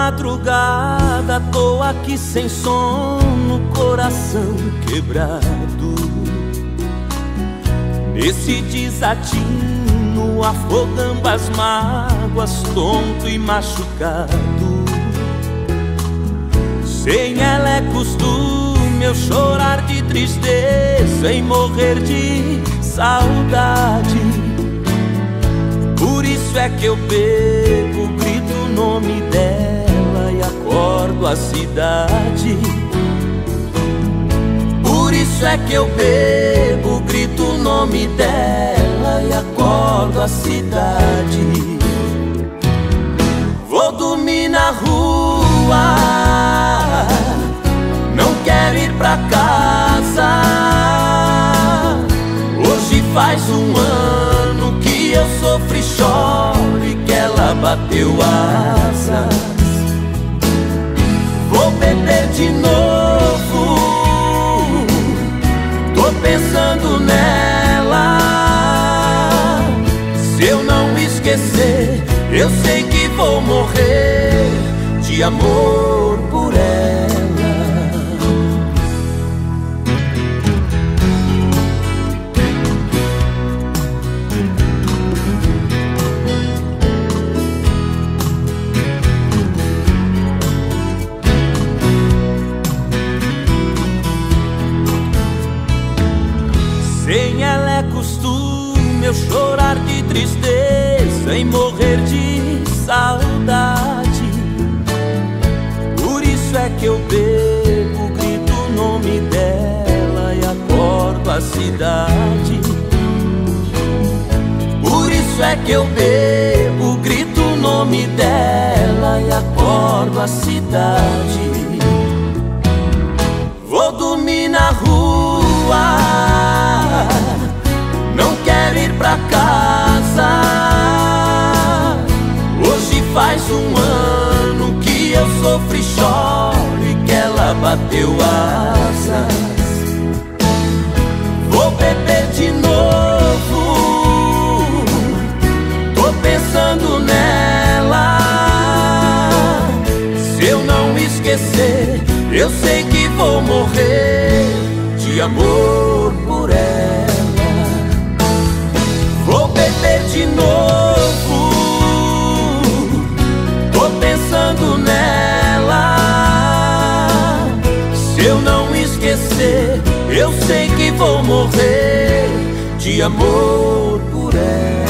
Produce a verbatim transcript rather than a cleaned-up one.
madrugada, tô aqui sem sono, coração quebrado. Nesse desatino, afogando as mágoas, tonto e machucado. Sem elecos do meu chorar de tristeza e morrer de saudade. Por isso é que eu bebo, grito o nome dela e acordo a cidade. Por isso é que eu bebo, grito o nome dela e acordo a cidade. Vou dormir na rua, não quero ir pra casa. Hoje faz um ano que eu sofro e choro e que ela bateu asas. Vou beber de novo, tô pensando nela. Se eu não esquecer, eu sei que vou morrer de amor por ela. Sem ela é costume eu chorar de tristeza e morrer de saudade. Por isso é que eu bebo, grito o nome dela e acordo a cidade. Por isso é que eu bebo, grito o nome dela e acordo a cidade. Vou dormir na rua, não quero ir pra casa. Hoje faz um ano que eu sofro e choro e que ela bateu asas. Vou beber de novo, tô pensando nela. Se eu não esquecer, eu sei que vou morrer de amor por ela. Vou beber de novo, tô pensando nela. Se eu não esquecer, eu sei que vou morrer de amor por ela.